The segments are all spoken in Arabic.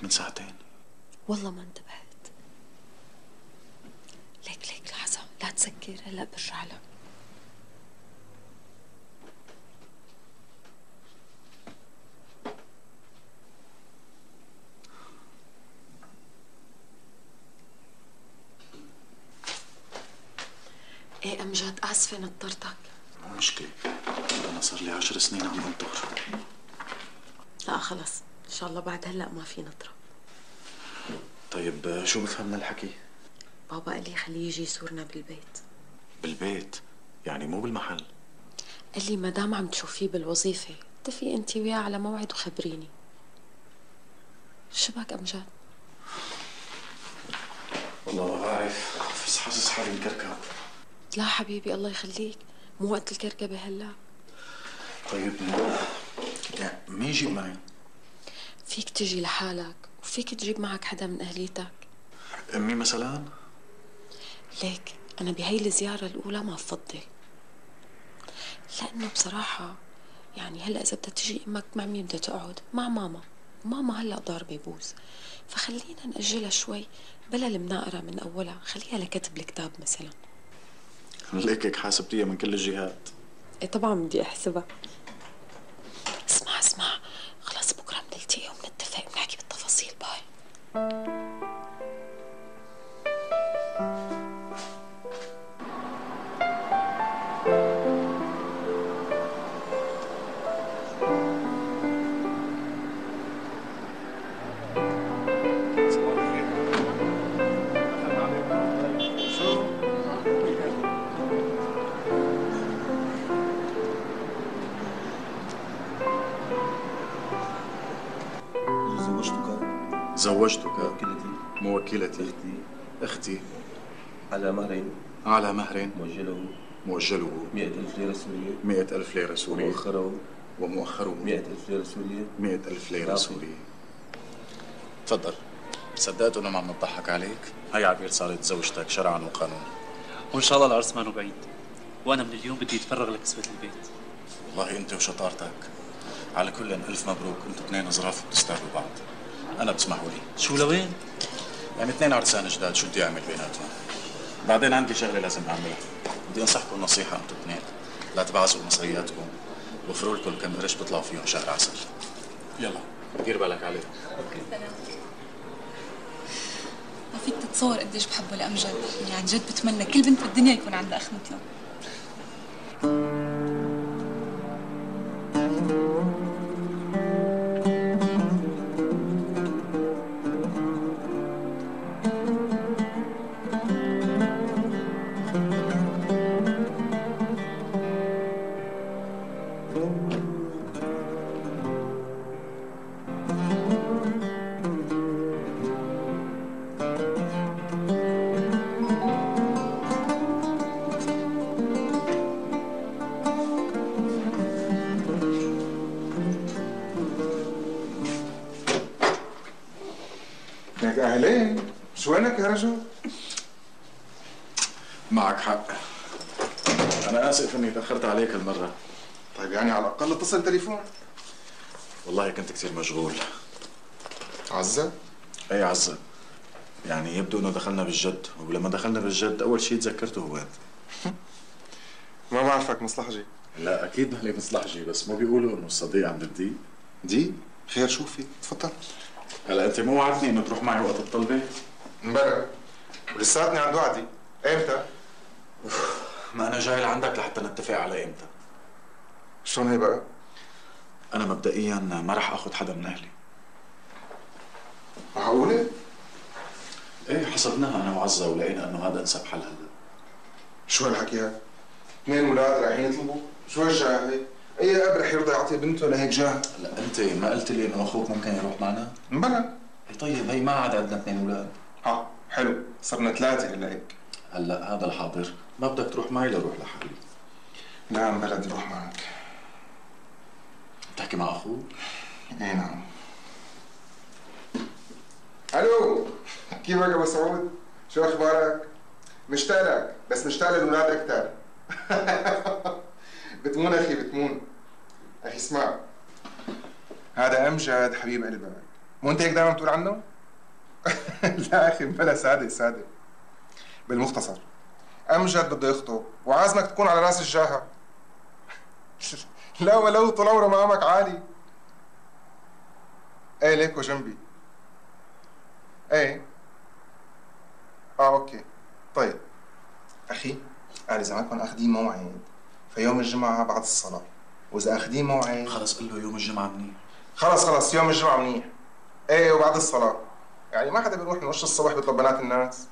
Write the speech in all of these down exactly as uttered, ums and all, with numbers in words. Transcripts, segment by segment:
من ساعتين. والله ما انتبهت. ليك ليك لحظة، لا تسكر، هلا برجع لك. ايه امجد، اسفة نطرتك. مو مشكلة، أنا صار لي عشر سنين عم انطر. لا خلص، إن شاء الله بعد هلأ ما في نطرة. طيب شو بفهم من الحكي؟ بابا قال لي خليه يجي يزورنا بالبيت. بالبيت؟ يعني مو بالمحل؟ قال لي ما دام عم تشوفيه بالوظيفة اتفقي انت وياه على موعد وخبريني. شو بك امجد؟ والله ما بعرف، بس حاسس حالي مكركب. لا حبيبي الله يخليك، مو وقت الكركبة هلا. طيب يعني مين يجيب معي؟ فيك تجي لحالك وفيك تجيب معك حدا من اهليتك. امي مثلا؟ ليك انا بهي الزيارة الاولى ما بفضل، لانه بصراحة يعني هلا اذا بدها تجي امك مع مين بدها تقعد؟ مع ماما، ماما هلا ضاربة بوز، فخلينا نأجلها شوي بلا المناقرة من اولها، خليها لكتب الكتاب مثلا. ليك هيك حاسبتيها من كل الجهات. ايه طبعا بدي احسبها. اسمع اسمع، خلاص بكره بنلتقي وبنتفق بنحكي بالتفاصيل. باي. زوجتك موكلتي موكلتي أختي أختي على مهرين على مهر مؤجله مؤجله مئة ألف ليرة سورية مئة ألف ليرة سورية ومؤخره ومؤخره مئة ألف ليرة سورية مئة ألف ليرة باقي. سورية. تفضل. صدقت انه ما عم نضحك عليك؟ هي عبير صارت زوجتك شرعا وقانونا. وان شاء الله العرس ما بعيد، وانا من اليوم بدي اتفرغ لكسبة البيت. والله انت وشطارتك. على كل الف مبروك، انتوا اثنين ظراف بتستاهلوا بعض. انا بتسمحوا لي. شو لوين؟ يعني اثنين عرسان جداد، شو بدي اعمل بيناتهم؟ بعدين عندي شغله لازم اعملها. بدي انصحكم نصيحه انتوا اثنين، لا تبعزوا مصرياتكم، وفروا لكم كم قرش بيطلعوا فيهم شهر عسل. يلا دير بالك عليه. ما فيك تتصور قديش بحبه لأمجد، يعني عن جد بتمنى كل بنت بالدنيا يكون عندها أخ مثله. لك أهلين، شو وينك يا رجل؟ معك حق. أنا آسف إني تأخرت عليك هالمرة. طيب يعني على الأقل اتصل تليفون. والله كنت كثير مشغول. عزة؟ أي عزة. يعني يبدو إنه دخلنا بالجد، ولما دخلنا بالجد أول شيء تذكرته هو أنت. ما بعرفك مصلحجي. لا أكيد مالي مصلحجي، بس مو بيقولوا إنه الصديق عند الدي؟ دي؟ خير شو في؟ تفضل. هلا أنت مو وعدتني إنه تروح معي وقت الطلبة؟ مبلا ولساتني عند وعدي. إمتى؟ ما أنا جاي لعندك لحتى نتفق على إمتى. شلون هي بقى؟ أنا مبدئياً ما رح آخذ حدا من أهلي. معقولة؟ إيه حسبناها أنا وعزة ولقينا إنه هذا أنسب حل هلا. شو هالحكي هذا؟ اثنين أولاد رايحين يطلبوا؟ شو هالجاه هي؟ أي أب رح يرضى يعطي بنته لهيك جاه؟ هلا أنت ما قلت لي إنه أخوك ممكن يروح معنا؟ مبلا. طيب هي ما عاد عندنا اثنين أولاد. ها حلو، صرنا ثلاثة هلا هيك. هلا هذا الحاضر، ما بدك تروح معي لروح لحالي. لا مبلا بدي أروح معك. بتحكي مع أخوك؟ إيه نعم. الو، كيفك ابو سعود؟ شو اخبارك؟ مشتاق لك، بس مشتاق للاولاد اكثر. بتمون اخي بتمون. اخي اسمع، هذا امجد حبيب قلبك، مو انت هيك دائما بتقول عنه؟ لا اخي بلا سادة سادة. بالمختصر امجد بده يخطب وعازمك تكون على راس الجاهة. لا ولو طول عمره مقامك عالي. ايه ليكو جنبي. ايه اه اوكي طيب. اخي قال اذا ما كانوا اخذين موعد فيوم الجمعة بعد الصلاة، واذا اخذين موعد خلص قل له يوم الجمعة منيح. خلص خلص يوم الجمعة منيح. ايه وبعد الصلاة. يعني ما حدا بيروح من وش الصبح بيطلب بنات الناس.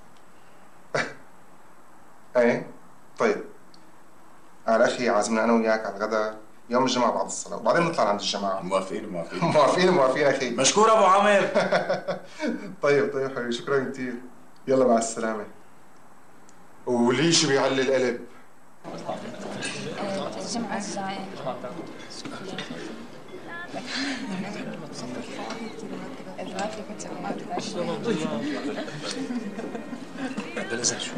ايه طيب. قال اخي عازمنا انا وياك على الغداء يوم الجمعة بعد الصلاة وبعدين نطلع عند الجماعة. موافقين موافقين. موافقين موافقين اخي. مشكور ابو عامر. طيب طيب حبيبي شكرا كثير. يلا مع السلامة. وليش بيعلي القلب؟ الجمعة الجاية بلزق شو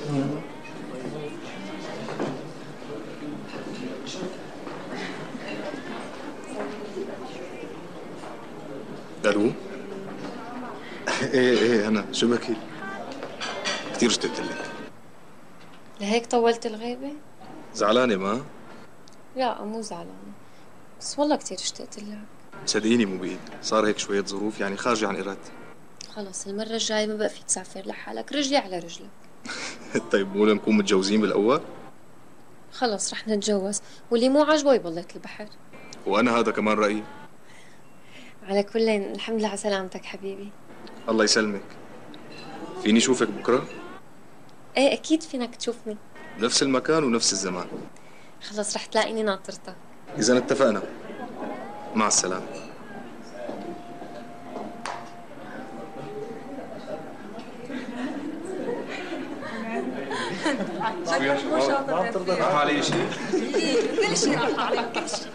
الو. ايه ايه انا شو بكي؟ كثير اشتقت لك. لهيك طولت الغيبة؟ زعلانة ما؟ لا مو زعلانة، بس والله كثير اشتقت لك. صدقيني مو بإيدي، صار هيك شوية ظروف يعني خارجة عن إرادتي. خلص المرة الجاية ما بقى فيك تسافر لحالك، رجلي على رجلك. طيب مو لنكون متجوزين بالأول؟ خلص رح نتجوز، واللي مو عاجبه يبلط البحر. وأنا هذا كمان رأيي. على كل الحمد لله على سلامتك حبيبي. الله يسلمك. فيني شوفك بكرة؟ ايه اكيد فينك تشوفني. بنفس المكان ونفس الزمان. خلص رح تلاقيني ناطرتك. إذا اتفقنا. مع السلامة. ما بترضى راح علي شيء؟ كل شيء راح عليك كل شيء.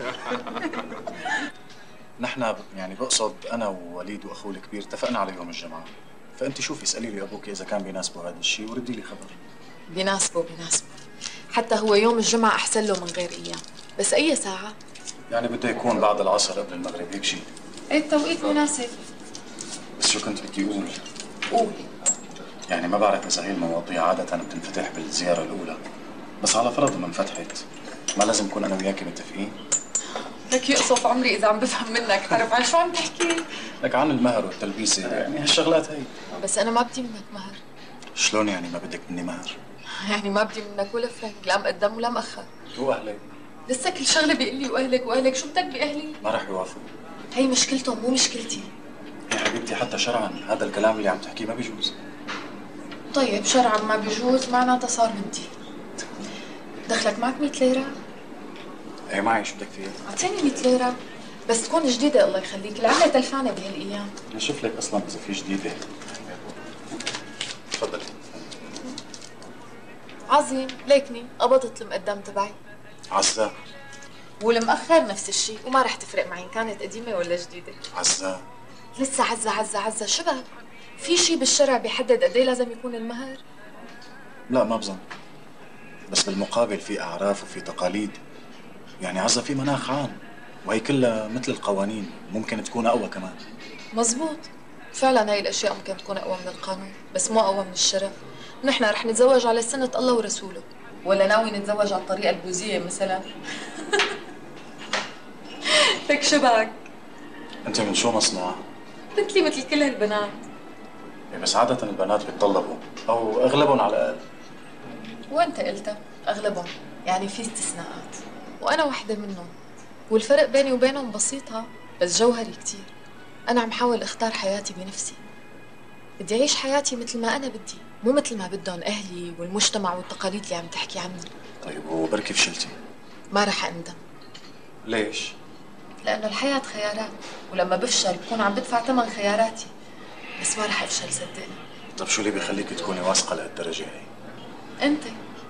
نحن يعني بقصد أنا ووليد وأخوه الكبير اتفقنا على يوم الجمعة. فأنت شوفي اسألي لي أبوك إذا كان بيناسبه هذا الشيء وردي لي خبر. بيناسبه بيناسبه، حتى هو يوم الجمعة أحسن له من غير أيام. بس أي ساعة؟ يعني بده يكون بعد العصر قبل المغرب هيك شيء. إيه التوقيت مناسب. بس شو كنت بدي أقول؟ قول. يعني ما بعرف إذا هي المواضيع عادة بتنفتح بالزيارة الأولى، بس على فرض ما انفتحت ما لازم نكون أنا وياكي متفقين؟ لك يقصف عمري إذا عم بفهم منك، عارف عن شو عم تحكي؟ لك عن المهر والتلبيسة يعني هالشغلات هي. بس أنا ما بدي منك مهر. شلون يعني ما بدك مني مهر؟ يعني ما بدي منك ولا فرنك، لا مقدم ولا مأخر. وأهلي؟ لسه كل شغلة بيقول لي وأهلك وأهلك، شو بدك بأهلي؟ ما رح يوافقوا. هي مشكلتهم مو مشكلتي. يا حبيبتي حتى شرعا هذا الكلام اللي عم تحكيه ما بيجوز. طيب شرعا ما بيجوز معناتها صار بدي. دخلك معك مية ليرة؟ ايه معي شو بدك فيها؟ أعطيني مية ليرة بس تكون جديدة الله يخليك، العملة تلفانة بهالأيام. نشوف لك أصلا إذا في جديدة. تفضلي. عظيم، ليكني قبضت المقدم تبعي. عزة. والمأخر نفس الشيء، وما رح تفرق معي إن كانت قديمة ولا جديدة. عزة. لسه عزة عزة عزة شبك؟ في شيء بالشرع بيحدد قد ايه لازم يكون المهر؟ لا ما بظن، بس بالمقابل في أعراف وفي تقاليد. يعني عزة في مناخ عام وهي كلها مثل القوانين، ممكن تكون أقوى كمان. مزبوط، فعلا هاي الأشياء ممكن تكون أقوى من القانون، بس مو أقوى من الشرع. نحن رح نتزوج على سنة الله ورسوله، ولا ناوي نتزوج على الطريقة البوذية مثلا؟ لك شبك؟ أنت من شو مصنع؟ مثلي مثل كل هالبنات. بس عادة البنات بيتطلبوا أو أغلبهم على الأقل. وأنت قلتها أغلبهم، يعني في استثناءات، وأنا واحدة منهم. والفرق بيني وبينهم بسيطة بس جوهري كتير. أنا عم حاول أختار حياتي بنفسي، بدي أعيش حياتي مثل ما أنا بدي، مو مثل ما بدهم أهلي والمجتمع والتقاليد اللي عم تحكي عنها. طيب وبركي فشلتي؟ ما رح أندم. ليش؟ لأنه الحياة خيارات، ولما بفشل بكون عم بدفع ثمن خياراتي، بس ما رح أفشل صدقني. طيب شو اللي بيخليك تكوني واثقة لهالدرجة هي؟ أنت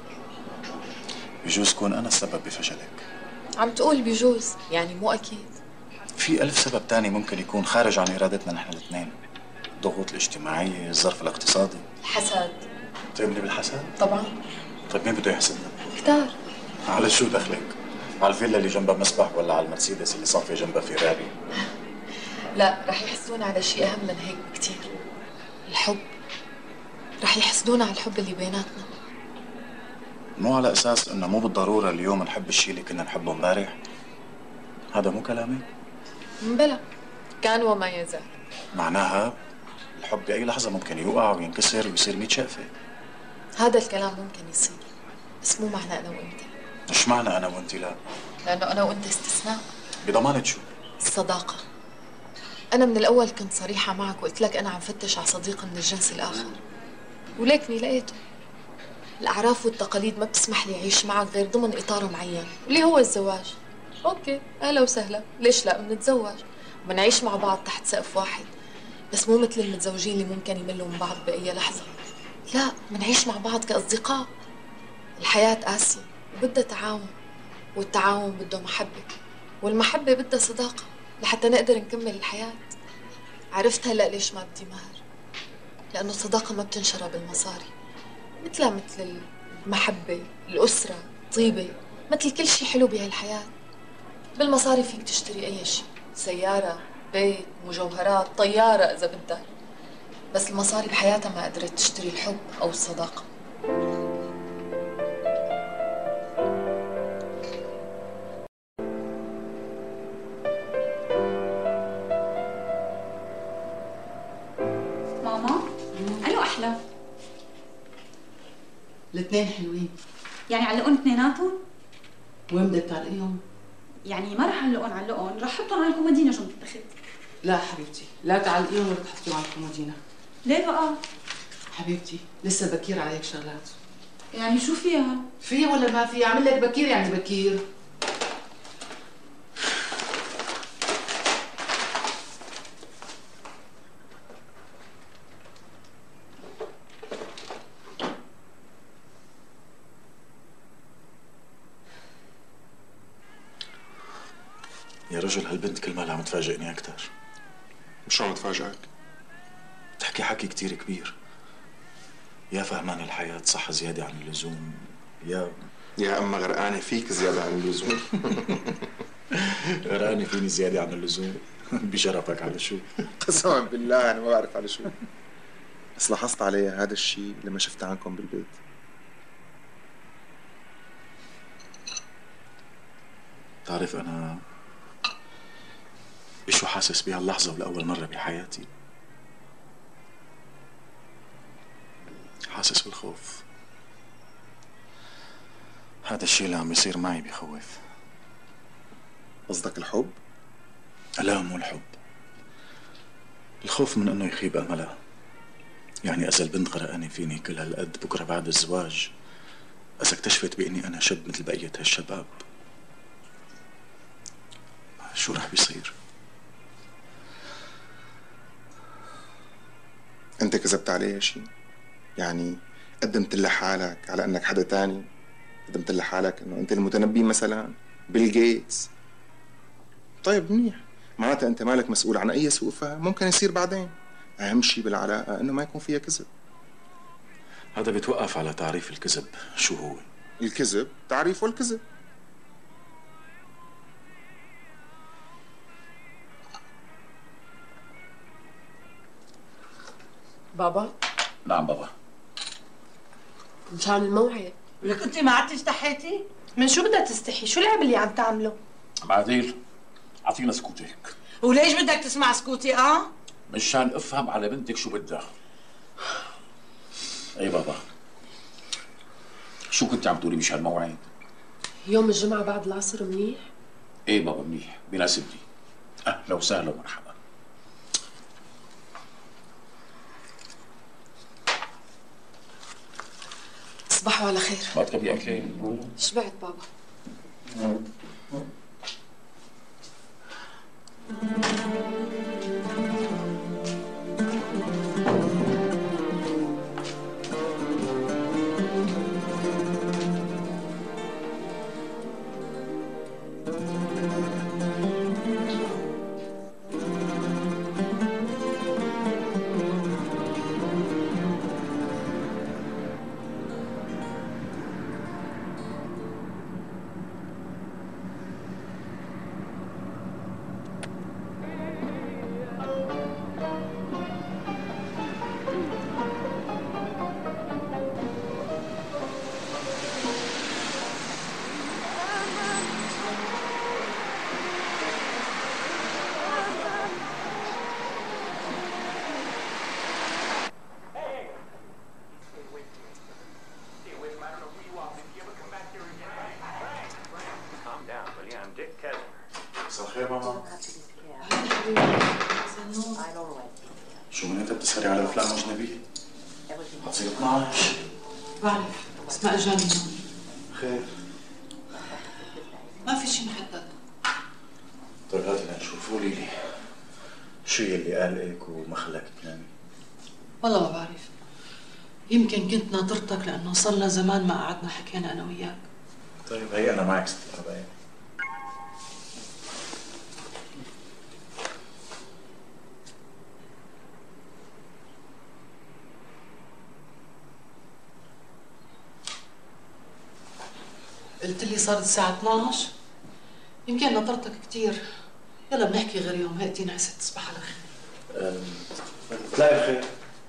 بجوز كون أنا السبب بفشلك. عم تقول بجوز، يعني مو أكيد. في ألف سبب تاني ممكن يكون خارج عن إرادتنا نحن الاثنين. الضغوط الاجتماعية، الظرف الاقتصادي. الحسد. بتؤمني بالحسد؟ طبعا. طيب مين بده يحسدنا؟ كتار. على شو دخلك؟ على الفيلا اللي جنبها مسبح ولا على المرسيدس اللي صافية جنبها فيراري؟ لا، رح يحسدونا على شيء أهم من هيك بكتير. الحب. رح يحسدونا على الحب اللي بيناتنا. مو على أساس إنه مو بالضرورة اليوم نحب الشيء اللي كنا نحبه امبارح؟ هذا مو كلامي؟ بلا، كان وما يزال. معناها الحب بأي لحظة ممكن يوقع وينكسر ويصير ميت شقفة. هذا الكلام ممكن يصير، بس مو معنى أنا وأنت. إيش معنى أنا وأنت لا؟ لأنه أنا وأنت استثناء. بضمانة شو؟ الصداقة. أنا من الأول كنت صريحة معك وقلت لك أنا عم فتش على صديق من الجنس الآخر، ولكني لقيته. الأعراف والتقاليد ما بتسمح لي أعيش معك غير ضمن إطار معين، اللي هو الزواج. أوكي، أهلا وسهلا، ليش لا؟ بنتزوج وبنعيش مع بعض تحت سقف واحد، بس مو مثل المتزوجين اللي ممكن يملوا من بعض بأي لحظة. لا، بنعيش مع بعض كأصدقاء. الحياة قاسية وبدها تعاون، والتعاون بده محبة، والمحبة بدها صداقة لحتى نقدر نكمل الحياة. عرفت هلأ ليش ما بدي مهر؟ لأنه الصداقة ما بتنشرى بالمصاري، مثلها مثل المحبة، الأسرة، الطيبة، مثل كل شيء حلو بهالحياة. بالمصاري فيك تشتري أي شيء، سيارة، بيت، مجوهرات، طيارة إذا بدك، بس المصاري بحياتها ما قدرت تشتري الحب أو الصداقة. ماما، أنو أحلى؟ الاثنين حلوين. يعني علقون اثنيناتهم؟ وين بدك تعلقيهم؟ يعني ما رح علقون علقون، رح حطهم على الكومودينا جنب التخت. لا حبيبتي، لا تعلقيهم ولا تحطيهم على الكومودينا. ليه بقى؟ حبيبتي لسه بكير على هيك شغلات. يعني شو فيها؟ فيها ولا ما فيها؟ عمل لك بكير يعني بكير. يا رجل هالبنت كل مالها عم تفاجئني أكثر. شو عم تفاجئك؟ بتحكي حكي كتير كبير، يا فهمان الحياة صح زيادة عن اللزوم، يا يا أما غرقانة فيك زيادة عن اللزوم. غرقانة فيني زيادة عن اللزوم. بشرفك على شو؟ قسما بالله أنا ما بعرف على شو، بس لاحظت علي هذا الشيء لما شفت عنكم بالبيت. تعرف أنا بشو حاسس بهاللحظة ولأول مرة بحياتي؟ حاسس بالخوف. هذا الشيء اللي عم يصير معي بخوف. قصدك الحب؟ لا مو الحب، الخوف من انه يخيب املها. يعني اذا البنت غرقانة فيني كل هالقد، بكره بعد الزواج اذا اكتشفت باني انا شاب مثل بقية هالشباب، شو رح بيصير؟ انت كذبت عليها شيء؟ يعني قدمت لها حالك على انك حدا تاني؟ قدمت لها حالك انه انت المتنبي مثلا، بيل جيتس؟ طيب منيح، معناتها انت مالك مسؤول عن اي سوء فهم ممكن يصير بعدين. اهم شيء بالعلاقه انه ما يكون فيها كذب. هذا بيتوقف على تعريف الكذب شو هو. الكذب تعريفه الكذب. بابا. نعم بابا. مشان الموعد. لك انت ما عدتي استحيتي؟ من شو بدها تستحي؟ شو العيب اللي عم تعمله؟ معاديل اعطينا سكوتك. وليش بدك تسمع سكوتي اه؟ مشان افهم على بنتك شو بدها. اي بابا، شو كنت عم تقولي مشان الموعد؟ يوم الجمعة بعد العصر منيح؟ ايه بابا منيح، بيناسبني. اهلا وسهلا ومرحبا. تصبحوا على خير. ما تكبي اكل؟ شبعت بابا. خير ماما؟ شو من انت بتسهري على افلام اجنبيه؟ حتصير اثنعش. بعرف بس ما اجاني نوم. خير؟ ما في شيء محدد. طيب هاتي لنشوف، قولي لي شو يلي قلقك وما خلاك تنامي؟ والله ما بعرف. يمكن كنت ناطرتك لانه صار لنا زمان ما قعدنا حكينا انا وياك. طيب هي انا معك ست حبايب. قلت لي صارت الساعة اثنعش. يمكن ناطرتك كثير. يلا بنحكي غير يوم. هاتي نعست. تصبح على خير. تلاقي بخير.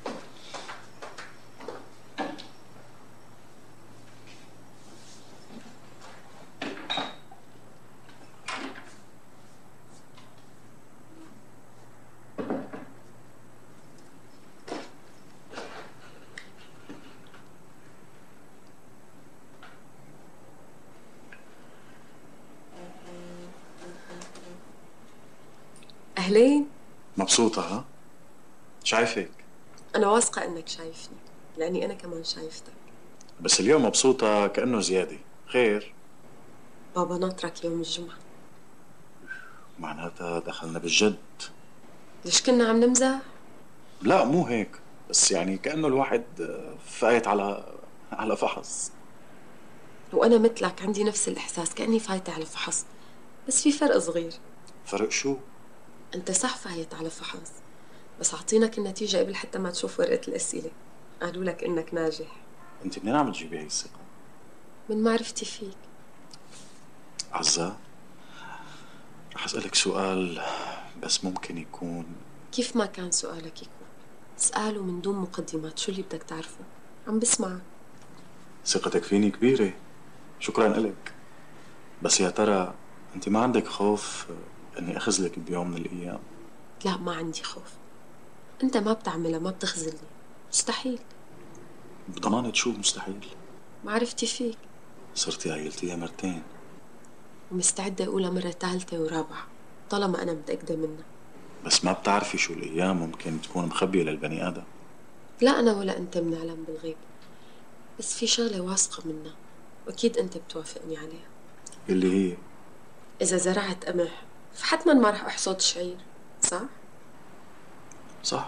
أهلين. مبسوطة ها؟ شايفك. أنا واثقة إنك شايفني لأني أنا كمان شايفتك. بس اليوم مبسوطة كأنه زيادة. خير؟ بابا ناطرك يوم الجمعة. معناتها دخلنا بالجد. ليش كنا عم نمزح؟ لا مو هيك، بس يعني كأنه الواحد فايت على على فحص. وأنا مثلك عندي نفس الإحساس كأني فايتة على فحص، بس في فرق صغير. فرق شو؟ أنت صح فايت على فحص، بس أعطينك النتيجة قبل حتى ما تشوف ورقة الأسئلة. قالوا لك إنك ناجح. أنت منين عم تجيبي هي الثقة؟ من معرفتي فيك. عزة، رح أسألك سؤال بس ممكن يكون كيف ما كان سؤالك يكون، اسأله من دون مقدمات. شو اللي بدك تعرفه؟ عم بسمعك. ثقتك فيني كبيرة، شكرا لك. بس يا ترى أنت ما عندك خوف إني أخذلك بيوم من الأيام؟ لا ما عندي خوف. أنت ما بتعملها، ما بتخذلني. مستحيل. بضمانة شو مستحيل؟ معرفتي فيك. صرتي عيلتيها مرتين ومستعدة أقولها مرة ثالثة ورابعة طالما أنا متأكدة منها. بس ما بتعرفي شو الأيام ممكن تكون مخبية للبني آدم. لا أنا ولا أنت بنعلم بالغيب، بس في شغلة واثقة منها وأكيد أنت بتوافقني عليها. اللي هي؟ إذا زرعت قمح فحتما ما رح أحصد شعير، صح؟ صح.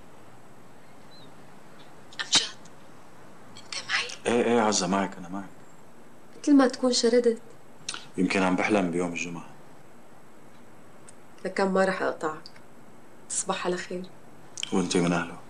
أمجد أنت معي؟ إيه إيه عزة معك، أنا معك. مثل ما تكون شردت. يمكن عم بحلم بيوم الجمعة. لكن ما رح أقطعك. تصبح على خير. وأنت من أهله.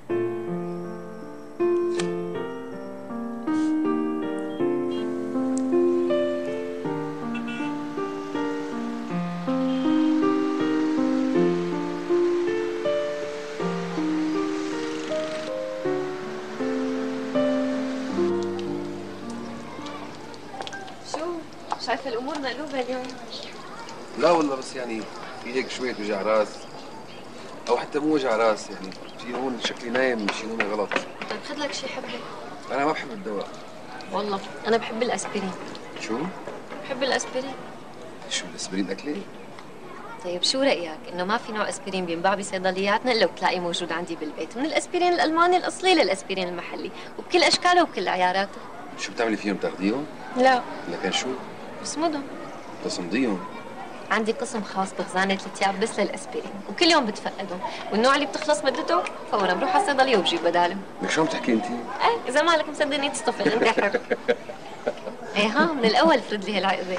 شايفة الأمور مقلوبة اليوم. لا والله، بس يعني في هيك شوية وجع راس، أو حتى مو وجع راس، يعني في هون شكلي نايم يشيلوني غلط. طيب خذ لك شيء حبة. أنا ما بحب الدواء. والله أنا بحب الأسبرين. شو؟ بحب الأسبرين. شو الأسبرين أكلي؟ طيب شو رأيك إنه ما في نوع أسبرين بينباع بصيدلياتنا إلا وبتلاقيه موجود عندي بالبيت، من الأسبرين الألماني الأصلي للأسبرين المحلي، وبكل أشكاله وبكل عياراته. شو بتعملي فيهم؟ بتاخديهم؟ لا. لكن شو؟ بصمدهم. تصمديهم؟ عندي قسم خاص بخزانة الثياب بس للأسبرين، وكل يوم بتفقدهم، والنوع اللي بتخلص مدته فورا بروح على الصيدلية وبجيب بدالهم. لك شو عم تحكي أنت؟ إيه إذا مالك مصدقني تصطفل أنت حر. إيه ها من الأول فرد لي هالعقدة.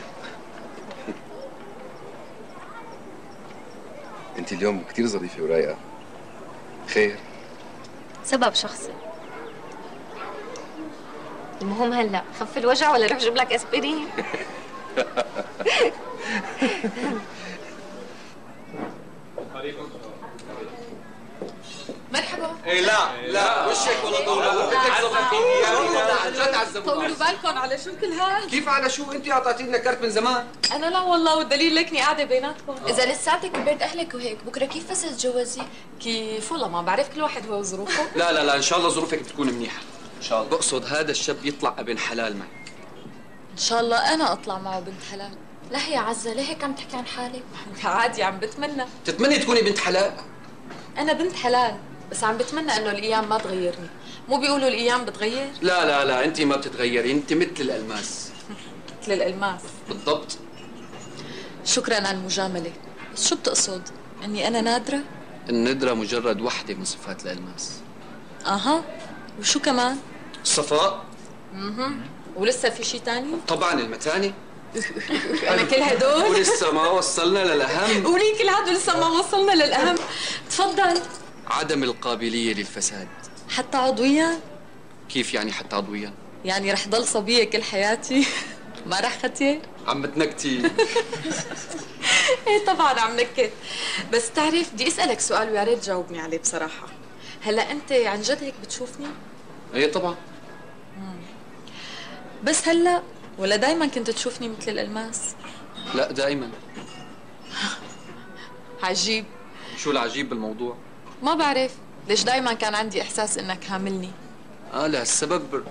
أنت اليوم كثير ظريفة ورايقة. خير؟ سبب شخصي. المهم هلا خف الوجع ولا روح جيب لك اسبرين؟ مرحبا. ايه لا لا وشك ولا طولوا طولوا بالكم على شو كل هاد؟ كيف على شو؟ انت اعطيتي لنا كرت من زمان. انا لا والله، والدليل لكني قاعده بيناتكم. اذا لساتك ببيت اهلك وهيك بكره كيف بس تتجوزي؟ كيف والله ما بعرف، كل واحد هو وظروفه. لا لا لا ان شاء الله ظروفك بتكون منيحه ان شاء الله. بقصد هذا الشاب يطلع ابن حلال معك. ان شاء الله انا اطلع معه بنت حلال. لا يا عزة، ليه هيك عم تحكي عن حالك؟ عادي عم بتمنى. تتمني تكوني بنت حلال؟ انا بنت حلال، بس عم بتمنى انه الايام ما تغيرني. مو بيقولوا الايام بتغير؟ لا لا لا، انت ما بتتغيري، انت مثل الالماس. مثل الالماس؟ بالضبط. شكرا على المجامله، بس شو بتقصد؟ اني انا نادره؟ الندره مجرد وحده من صفات الالماس. اها، وشو كمان؟ الصفاء. اها، ولسه في شيء ثاني؟ طبعا المتانه. انا كل هدول ولسه ما وصلنا للاهم. قولي كل هدول لسه ما وصلنا للاهم. تفضل. عدم القابليه للفساد. حتى عضويا؟ كيف يعني حتى عضويا؟ يعني رح ضل صبيه كل حياتي؟ ما رح ختيه؟ عم بتنكتي. ايه طبعا عم نكت، بس بتعرف بدي اسالك سؤال ويا ريت تجاوبني عليه بصراحه. هلا انت عن جد هيك بتشوفني؟ ايه طبعا. مم. بس هلا ولا دايما كنت تشوفني مثل الالماس؟ لا دائما. عجيب. شو العجيب بالموضوع؟ ما بعرف ليش دايما كان عندي احساس انك هاملني. اه لهالسبب.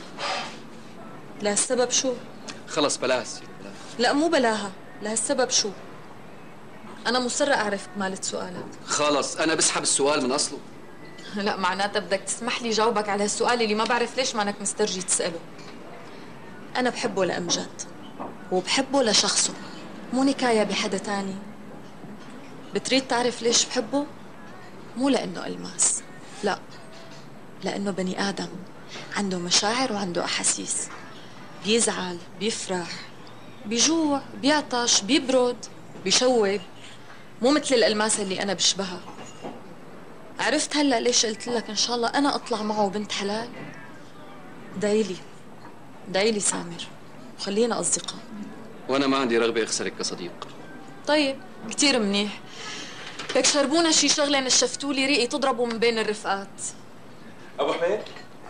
لهالسبب شو؟ خلص بلاش. لا مو بلاها، لهالسبب شو؟ انا مصره اعرف كمالة سؤالك. خلص انا بسحب السؤال من اصله. لا معناتها بدك تسمح لي جاوبك على هالسؤال اللي ما بعرف ليش مانك مسترجي تساله. انا بحبه لامجد، وبحبه لشخصه، مو نكايه بحدا تاني. بتريد تعرف ليش بحبه؟ مو لانه الماس، لا، لانه بني ادم عنده مشاعر وعنده احاسيس. بيزعل، بيفرح، بيجوع، بيعطش، بيبرد، بيشوب، مو مثل الالماس اللي انا بشبهها. عرفت هلا ليش قلت لك ان شاء الله انا اطلع معه بنت حلال؟ دايلي دايلي سامر، وخلينا اصدقاء. وانا ما عندي رغبه اخسرك كصديق. طيب كثير منيح. لك شربونا شي شغله نشفتوا لي ريقي تضربوا من بين الرفقات. ابو حميد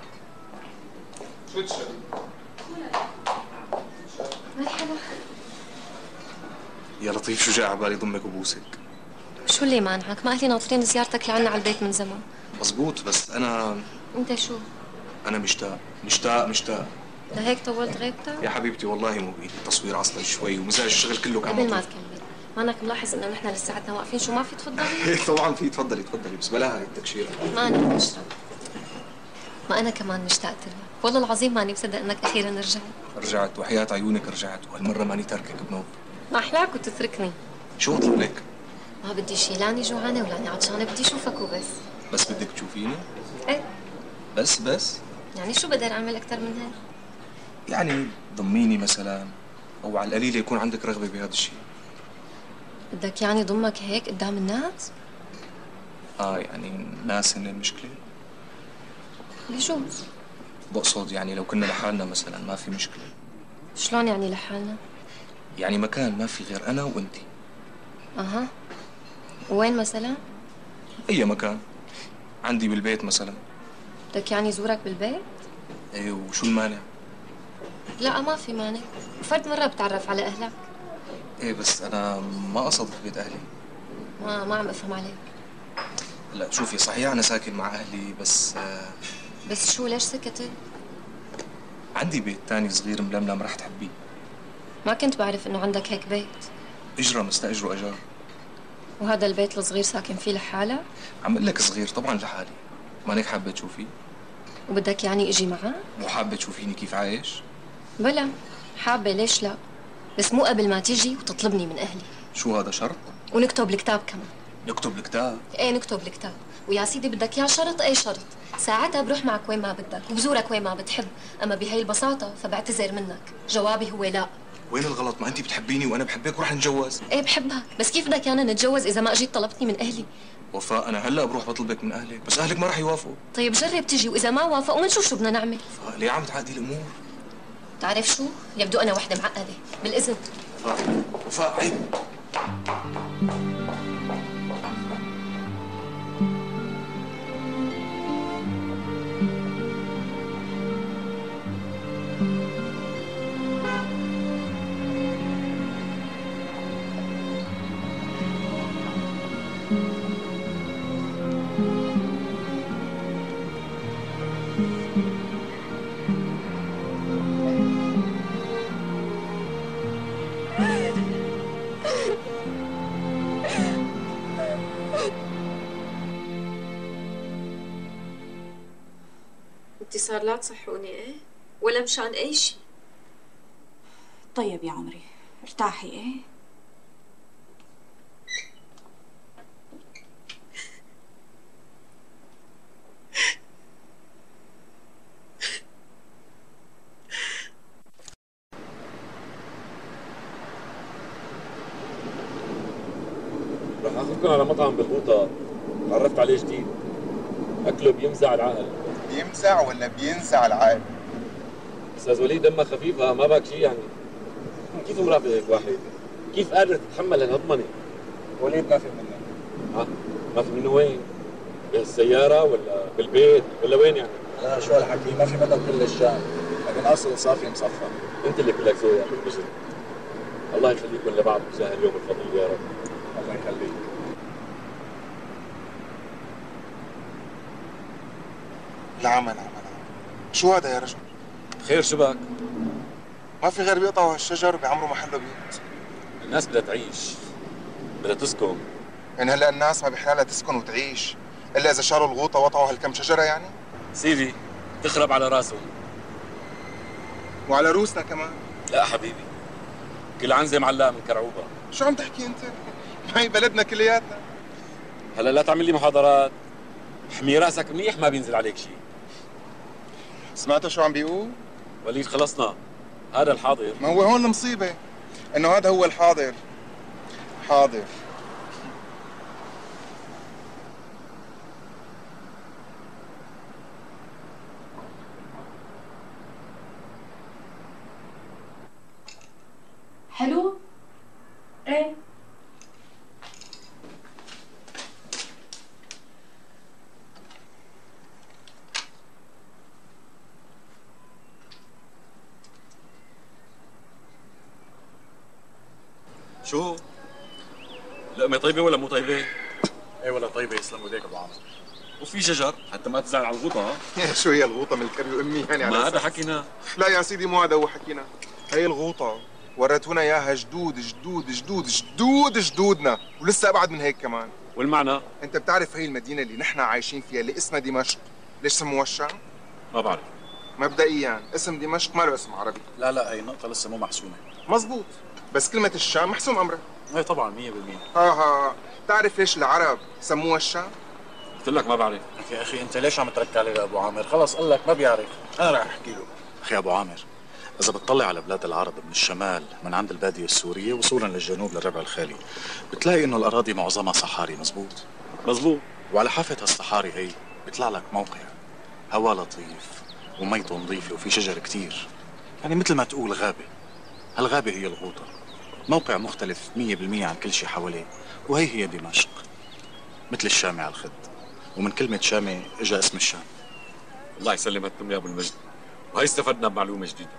شو تشربي؟ مرحبا. يا لطيف شو جاي على بالي ضمك وبوسك. شو اللي مانعك؟ ما اهلي ناطرين زيارتك لعنا على البيت من زمان. مزبوط، بس انا انت شو؟ انا مشتاق مشتاق مشتاق. لهيك طولت غيبتك؟ يا حبيبتي والله مو بايدي، التصوير عصلي شوي ومزاج الشغل كله كان قبل ما مطلوب. تكمل، مانك ملاحظ انه نحن لساتنا واقفين؟ شو ما في تفضلي؟ طبعا في، تفضلي تفضلي، بس بلاها هي التكشيره. ما انا بشرب. ما انا كمان مشتاقت لك، والله العظيم ماني مصدق انك اخيرا رجعت. رجعت وحياة عيونك رجعت، وهالمره ماني تاركك بنوب. ما احلاك وتتركني. شو اطلب لك؟ ما بدي شي، لاني جوعانه ولاني عطشانه، بدي اشوفك وبس. بس بدك تشوفيني؟ ايه. بس بس؟ يعني شو بقدر اعمل اكثر من هيك؟ يعني ضميني مثلا، او على القليله يكون عندك رغبه بهذا الشيء. بدك يعني ضمك هيك قدام الناس؟ اه يعني الناس هن المشكله؟ بجوز. بقصد يعني لو كنا لحالنا مثلا ما في مشكله. شلون يعني لحالنا؟ يعني مكان ما في غير انا وانتي. اها. وين مثلا؟ اي مكان. عندي بالبيت مثلا. بدك يعني زورك بالبيت؟ ايه، وشو المانع؟ لا ما في مانع، فرد مرة بتعرف على اهلك. ايه بس انا ما قصد في بيت اهلي. ما ما عم افهم عليك. لا شوفي، صحيح انا ساكن مع اهلي بس آه بس شو ليش سكتت؟ عندي بيت تاني صغير ململم رح تحبيه. ما كنت بعرف انه عندك هيك بيت. اجرة مستاجره اجار. وهذا البيت الصغير ساكن فيه لحالك؟ عم اقول لك صغير طبعا لحالي. مانك حابة تشوفيه؟ وبدك يعني اجي معك؟ مو حابة تشوفيني كيف عايش؟ بلا حابة، ليش لا؟ بس مو قبل ما تيجي وتطلبني من اهلي. شو هذا شرط؟ ونكتب الكتاب كمان. نكتب الكتاب؟ ايه نكتب الكتاب، ويا سيدي بدك اياه شرط ايه شرط، ساعتها بروح معك وين ما بدك وبزورك وين ما بتحب، اما بهي البساطة فبعتذر منك، جوابي هو لا. وين الغلط؟ ما انت بتحبيني وانا بحبك ورح نتجوز. ايه بحبك، بس كيف بدك انا نتجوز اذا ما اجيت طلبتني من اهلي؟ وفاء انا هلا بروح بطلبك من اهلك، بس اهلك ما رح يوافقوا. طيب جرب تجي، واذا ما وافقوا بنشوف شو بدنا نعمل. وفاء ليه عم تعقدي الامور؟ بتعرف شو؟ يبدو انا وحده معقده، بالاذن. وفاء وفاء عيب. مشان لا تصحوني ايه؟ ولا مشان اي شيء؟ طيب يا عمري ارتاحي ايه؟ رح اخذكم على مطعم بالغوطة تعرفت عليه جديد. اكله بيمزع العقل. بيمزع ولا بينزع العقل؟ استاذ وليد دمك خفيفة ما باك شيء يعني. كيف مرافق هيك واحد؟ كيف قادر تتحمل هالهضمنة؟ وليد ما في منه. ها؟ ما في منه وين؟ بالسيارة ولا بالبيت ولا وين يعني؟ لا شو هالحكي ما في منه بكل الشام، لكن اصل صافي مصفى. انت اللي كلك ذوق يا اخي المجد. الله يخليكم لبعض بجاه اليوم الفضيل يا رب. الله يخليك. العمل عمل عمل. شو هذا يا رجل؟ خير شبك؟ ما في غير بيقطعوا هالشجر وبيعمروا محله بيوت. الناس بدها تعيش، بدها تسكن. يعني هلا الناس ما بحلالها تسكن وتعيش الا اذا شالوا الغوطه وقطعوا هالكم شجره يعني؟ سيدي تخرب على راسهم. وعلى روسنا كمان. لا حبيبي كل عنزه معلقه من كرعوبه. شو عم تحكي انت؟ ما هي بلدنا كلياتنا. هلا لا تعمل لي محاضرات، احمي راسك منيح ما بينزل عليك شيء. سمعتوا شو عم بيقول؟ وليد خلصنا، هذا الحاضر. ما هو هون المصيبه انه هذا هو الحاضر. حاضر. حلو؟ ايه شو؟ لقمة طيبة ولا مو طيبة؟ ايه ولا طيبه يسلم ايديك ابو عامر. وفي شجر حتى ما تزعل على الغوطة. يا شو هي الغوطه من الكري وامي يعني على ما هذا أساس. حكينا. لا يا سيدي مو هذا هو حكينا. هي الغوطه وريتونا اياها جدود جدود جدود جدود جدودنا ولسه ابعد من هيك كمان. والمعنى؟ انت بتعرف هي المدينه اللي نحن عايشين فيها اللي اسمها دمشق ليش سموها الشام؟ ما بعرف. مبدئيا اسم دمشق ما له اسم عربي. لا لا هي نقطه لسه مو محسومه. مزبوط بس كلمه الشام محسوم امرها. ايه طبعا مية بالمية. ها ها بتعرف ليش العرب سموها الشام؟ قلت لك ما بعرف. يا اخي انت ليش عم ترك عليه ابو عامر؟ خلص قال لك ما بيعرف، انا راح احكي له. اخي ابو عامر اذا بتطلع على بلاد العرب من الشمال من عند الباديه السوريه وصولا للجنوب للربع الخالي بتلاقي انه الاراضي معظمها صحاري. مزبوط؟ مزبوط. وعلى حافه هالصحاري هي بيطلع لك موقع هوا لطيف وميته نظيفه وفي شجر كتير، يعني مثل ما تقول غابه. هالغابه هي الغوطه، موقع مختلف مية بالمية عن كل شيء حواليه، وهي هي دمشق مثل الشامي على الخد، ومن كلمه شامي اجى اسم الشام. الله يسلمكم يا ابو المجد، وهي استفدنا بمعلومه جديده.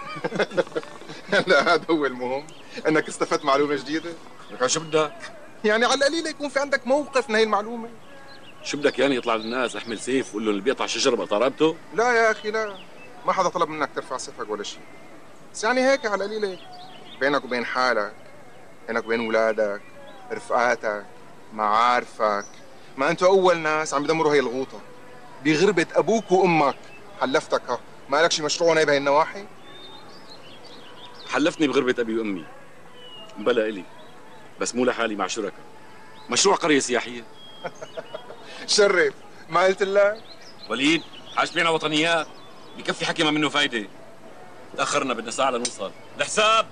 لا هذا هو المهم انك استفدت معلومه جديده. لك شو بدك؟ يعني على القليل يكون في عندك موقف من هي المعلومه. شو بدك يعني يطلع للناس احمل سيف وقول لهم اللي بيقطع شجره بقطع رقبته؟ لا يا اخي لا، ما حدا طلب منك ترفع سيفك ولا شيء. بس يعني هيك على القليل بينك وبين حالك، بينك وبين اولادك، رفقاتك، معارفك، ما انتوا اول ناس عم بدمروا هي الغوطه بغربه ابوك وامك. حلفتك ها ما لك شي مشروع هنا بهي النواحي؟ حلفتني بغربه ابي وامي. بلا الي بس مو لحالي، مع شركاء. مشروع قريه سياحيه. شرف ما قلت لك؟ وليد حاج بينا وطنيات بكفي حكي ما منه فايده. تاخرنا بدنا ساعه لنوصل. الحساب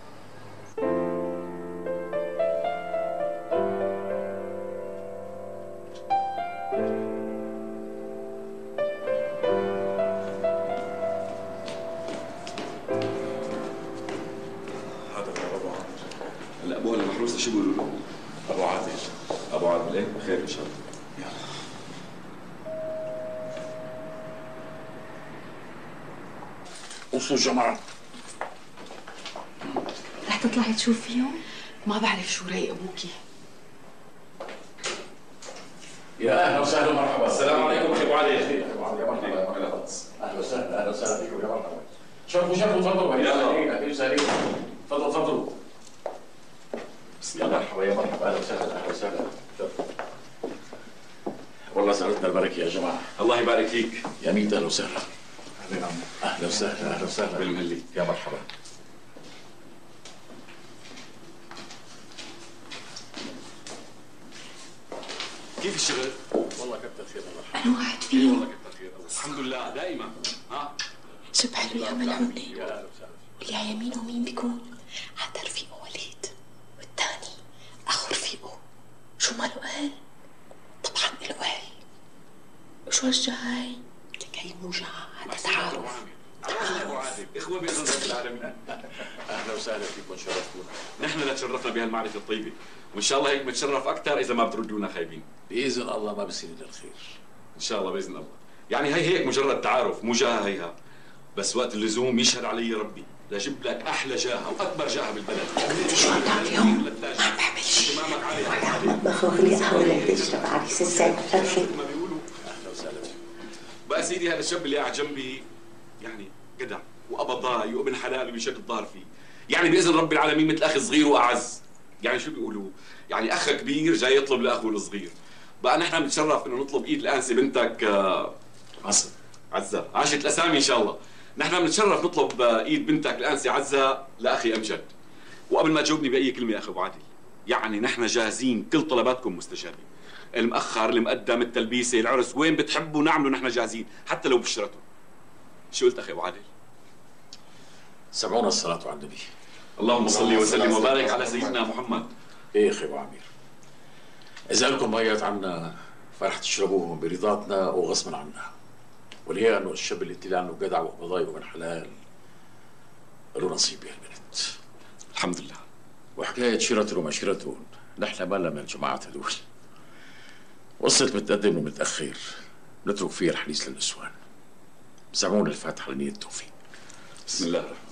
ابوها المحروسه شو بيقولوا له؟ ابو عادل. ابو عادل ايه خير ان شاء الله. يلا وصلوا الجماعه. رح تطلعي تشوف فيهم؟ ما بعرف شو رايق ابوكي. يا اهلا وسهلا ومرحبا. السلام عليكم اخي ابو عادل. يا مرحبا يا مرحبا. اهلا وسهلا اهلا وسهلا بكم يا مرحبا. شرفوا شرفوا تفضلوا. يلا اهلا وسهلا. تفضلوا تفضلوا. بسم الله. مرحبا يا مرحبا اهلا وسهلا اهلا وسهلا. والله سعدتنا البركه يا جماعه. الله يبارك فيك. يا ميت اهلا وسهلا. اهلا اهلا وسهلا اهلا وسهلا بالمهلي، يا مرحبا. كيف الشغل؟ والله كتر خير الله. أنا واحد فيهم. والله كتر خير الله. الحمد لله دائما. ها؟ شو بحلو يا ملعونة. واللي على يمينه مين بيكون؟ هذا رفيقه وليد، والثاني أخو رفيقه. شو ماله قال؟ طبعا له قال. وشو هالجاي؟ لك هي مو جا، هذا تعارف. اهلا ابو عادل، اخوه باذن رب العالمين. اهلا وسهلا فيكم، شرفتونا. نحن اللي تشرفنا بهالمعرفه الطيبه، وان شاء الله هيك بنتشرف اكثر اذا ما بتردونا خايبين. باذن الله ما بصير الا الخير. ان شاء الله باذن الله. يعني هي هيك مجرد تعارف، مو جاهه هيها. بس وقت اللزوم يشهد علي ربي لجيب لك احلى جاهه واكبر جاهه بالبلد. شو عم اليوم؟ ما بعملش. بخاف لي احاول تشرب عريس السنه فرخي. اهلا وسهلا فيك. بقى سيدي هذا الشاب اللي قاعد جنبي يعني جدع وابضاي وابن حلال ويشد الظهر فيه، يعني باذن رب العالمين مثل اخ صغير واعز. يعني شو بيقولوا؟ يعني اخ كبير جاي يطلب لاخوه الصغير. بقى نحن بنتشرف انه نطلب ايد الانسه بنتك عزة. عزة، عاشت الاسامي ان شاء الله. نحن بنتشرف نطلب ايد بنتك الانسه عزة لاخي امجد. وقبل ما تجاوبني باي كلمه يا اخي ابو عادل، يعني نحن جاهزين، كل طلباتكم مستجابه. المأخر، المقدم، التلبيسه، العرس، وين بتحبوا نعمله نحن جاهزين، حتى لو بشرته. شو قلت اخي ابو عادل؟ سمعونا الصلاة على النبي. اللهم صل وسلم وبارك على سيدنا محمد. ايه اخي ابو عمير، اذا لكم ميات عنا فرح تشربوهم برضاتنا وغصبا عنا. والهي انه الشاب اللي قلت لي عنه جدع وقبضاي وابن حلال له نصيب بهالبنت. الحمد لله. وحكايه شيرته وما شيرته نحن ما لنا من الجماعات هذول. قصة متقدم ومتأخر نترك فيها الحديث للنسوان. سمعونا الفاتحة لنية التوفيق. بسم الله الرحمن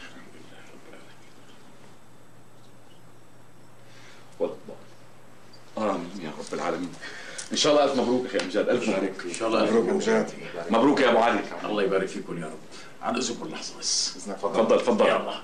الرحيم. والله آمين يا رب العالمين. إن شاء الله ألف مبروك أخي أمجاد، ألف مبروك. إن شاء الله مبروك أمجاد. مبروك يا أبو علي. الله يبارك فيكم يا رب. عن إذنكم لحظة بس. تفضل تفضل. يا الله.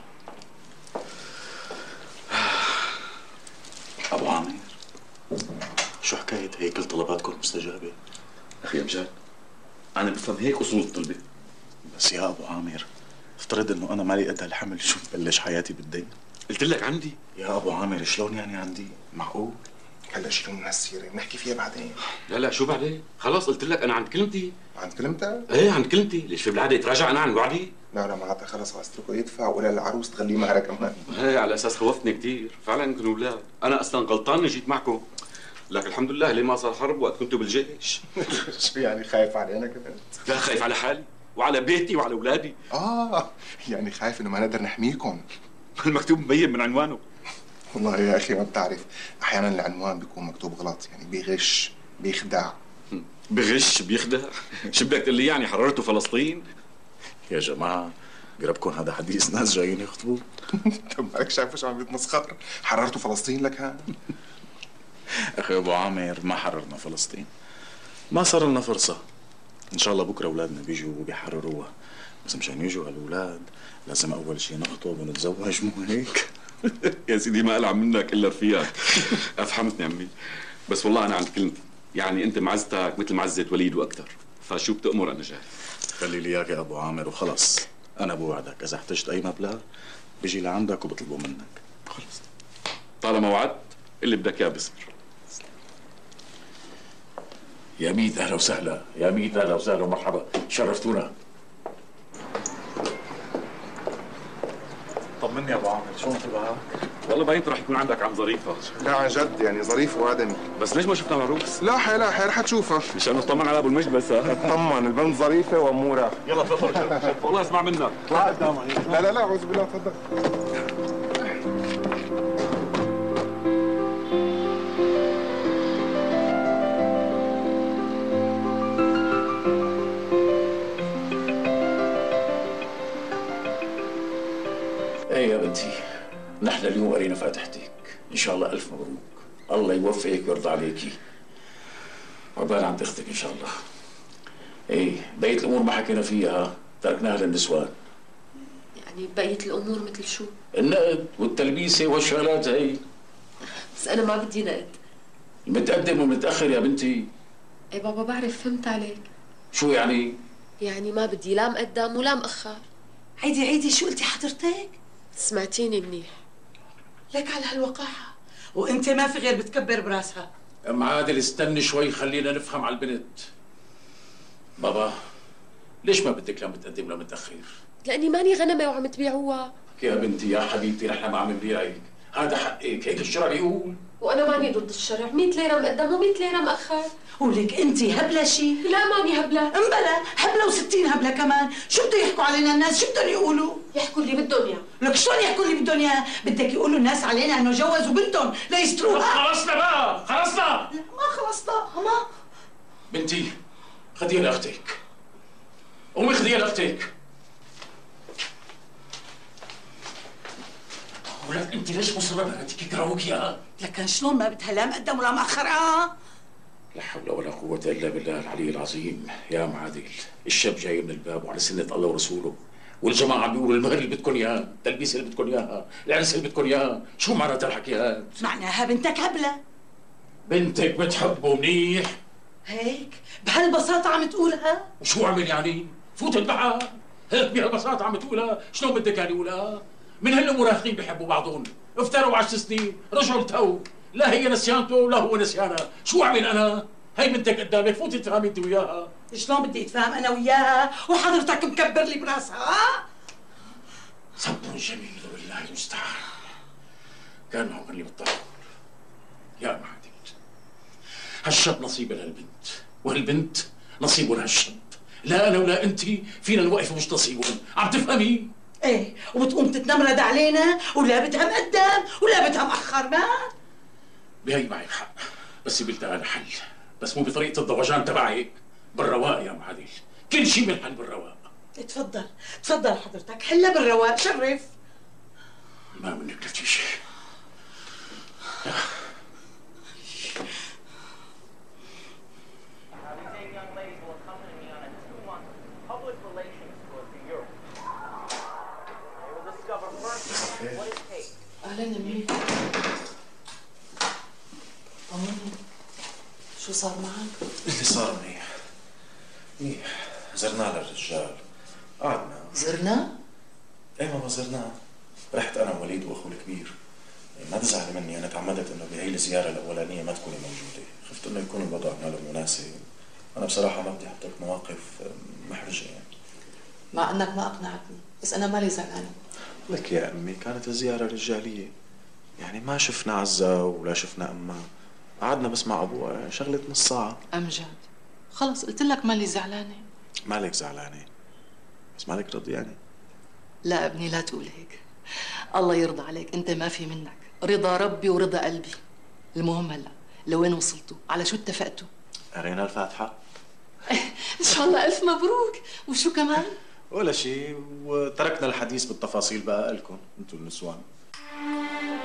أبو عامر، شو حكاية هيك كل طلباتكم مستجابة؟ أخي أمجاد، أنا بفهم هيك أصول الطلبة. بس يا أبو عامر، افترض إنه أنا مالي قد هالحمل، شو ببلش حياتي بالدين؟ قلت لك عندي. يا أبو عامر شلون يعني عندي؟ معقول؟ هلا شيلوا من هالسيرة، بنحكي فيها بعدين. لا لا شو بعدين؟ خلاص قلت لك أنا عند كلمتي. عند كلمتك؟ إيه عند كلمتي، ليش في بالعادة يتراجع أنا عن وعدي؟ لا لا معناتها خلص اتركه يدفع ولا العروس تغليه مهرها كمان. ايه على اساس خوفتني كثير، فعلا انتم اولاد، انا اصلا غلطان اني جيت معكم، لكن الحمد لله ليه ما صار حرب وقت كنتوا بالجيش. شو يعني خايف علينا كمان؟ لا خايف على حالي وعلى بيتي وعلى اولادي. اه يعني خايف انه ما نقدر نحميكم. المكتوب مبين من عنوانه. والله يا اخي ما بتعرف، احيانا العنوان بيكون مكتوب غلط، يعني بيغش بيخدع. بغش بيخدع؟ شو بدك تقول لي يعني حررتوا فلسطين؟ يا جماعة قربكم هذا حديث ناس جايين يخطبوا. طب مالك شايف شو عم بيتمسخر؟ حررتوا فلسطين لك ها؟ اخي ابو عامر ما حررنا فلسطين، ما صار لنا فرصة. ان شاء الله بكره اولادنا بيجوا وبيحرروها، بس مشان يجوا هالولاد لازم اول شيء نخطب ونتزوج، مو هيك؟ يا سيدي ما ألعب منك الا رفيقك. افهمتني عمي، بس والله انا عند كلمتي، يعني انت معزتك مثل معزة وليد واكثر، فشو بتأمر انا جاهز. خلي لي اياك يا ابو عامر وخلص، انا بوعدك اذا احتجت اي مبلغ بيجي لعندك وبطلبه منك. خلص طالما وعدت اللي بدك اياه بصير. يا ميت اهلا وسهلا، يا ميت اهلا وسهلا ومرحبا، شرفتونا. طمني يا ابو عامر، شو انطباعك؟ والله باين رح يكون عندك عم ظريفه. لا عن جد يعني ظريف وادمي. بس ليش ما شفنا العروس؟ لاحق لاحق رح تشوفها. مشان نطمن على ابو المجد بس. اطمن، البنت ظريفه واموره. يلا تفضل. والله اسمع منك. لا لا لا لا اعوذ بالله، تفضل. ايه يا بنتي، نحن اليوم قرينا فاتحتك، ان شاء الله الف مبروك، الله يوفقك ويرضى عليكي. عقبال عند اختك ان شاء الله. ايه بقية الامور ما حكينا فيها، تركناها للنسوان. يعني بقية الامور مثل شو؟ النقد والتلبيسه والشغلات هي. بس انا ما بدي نقد. المتقدم والمتاخر يا بنتي. ايه بابا بعرف، فهمت عليك. شو يعني؟ يعني ما بدي لا مقدم ولا مأخر. عيدي عيدي شو قلتي حضرتك؟ سمعتيني منيح. لك على هالوقاحة، وانت ما في غير بتكبر براسها. ام عادل استني شوي خلينا نفهم على البنت. بابا ليش ما بدك لا متقدم ولا متأخر؟ لأني ماني غنمة وعم تبيعوها. يا بنتي يا حبيبتي نحن ما عم نبيعك، هذا حقك، هيك الشرع بيقول. وأنا ماني ضد الشرع، مية ليرة مقدم ومية ليرة مأخر. ولك انت هبله شي؟ لا ماني هبله. امبلا هبله وستين هبله كمان، شو بده يحكوا علينا الناس؟ شو بدهم يقولوا؟ يحكوا اللي بدهم اياه. لك شلون يحكوا اللي بدهم اياه؟ بدك يقولوا الناس علينا انه جوزوا بنتهم ليستروها؟ خلصنا بقى، خلصنا. ما خلصنا، ما بنتي خديها لاختك. قومي خديها لاختك. ولك انت ليش مصره بناتك يكرهوك يا؟ لكن شلون ما بدها لا مقدم ولا مأخر؟ اه لا حول ولا قوة إلا بالله العلي العظيم. يا أم عادل الشاب جاي من الباب وعلى سنة الله ورسوله، والجماعة عم بيقولوا المهر اللي بدكم إياه، التلبيس اللي بدكم إياها، العرس اللي بدكم إياه، شو معناتها الحكيات؟ معناها بنتك هبلة. بنتك بتحبه منيح؟ هيك بهالبساطة عم تقولها؟ وشو عمل يعني؟ فوت البحر، هيك بهالبساطة عم تقولها؟ شلون بدك يعني يقولها؟ من هالمراهقين بيحبوا بعضهم، افتروا عشر سنين، رجعوا التو، لا هي نسيانته ولا هو نسيانها، شو اعمل انا؟ هي بنتك قدامك، فوتي تفهمي انت وياها. شلون بدي اتفاهم انا وياها وحضرتك مكبر لي براسها؟ صبر جميل والله المستعان. كان معه اللي بالطاول. يا ام عادل هالشاب نصيب لهالبنت، وهالبنت نصيبه لهالشاب، لا انا ولا انت فينا نوقف مش نصيبهم، عم تفهمي؟ ايه وبتقوم تتنمرد علينا ولا بدها مقدم ولا بدها مأخر؟ ما بهي معك حق، بس بلتقى حل، بس مو بطريقة الضوجان تبعك، بالرواق يا ام عادل، كل شيء بنحل بالرواق. تفضل تفضل حضرتك حلها بالرواق، شرف. ما منك لا شيء. اهلا امي. طمني شو صار معك؟ اللي صار منيح منيح. زرنا للرجال، قعدنا. زرنا؟ ايه ماما زرناه. رحت انا ووليد واخوه الكبير. ما تزعلي مني، انا تعمدت انه بهي الزياره الاولانيه ما تكوني موجوده، خفت انه يكون الوضع ماله مناسب. انا بصراحه ما بدي احطك مواقف محرجه يعني. مع انك ما اقنعتني، بس انا مالي زعلانه. لك يا امي كانت الزياره رجاليه، يعني ما شفنا عزة ولا شفنا امها، قعدنا بس مع ابوها شغله نص ساعه. امجد خلص قلت لك مالي زعلانه. مالك زعلانه بس مالك رضيانه. لا ابني لا تقول هيك، الله يرضى عليك، انت ما في منك، رضا ربي ورضا قلبي. المهم هلا لوين وصلتوا؟ على شو اتفقتوا؟ قرينا الفاتحه. ان شاء الله الف مبروك. وشو كمان؟ ولا شيء، وتركنا الحديث بالتفاصيل بقى لكم انتم النسوان.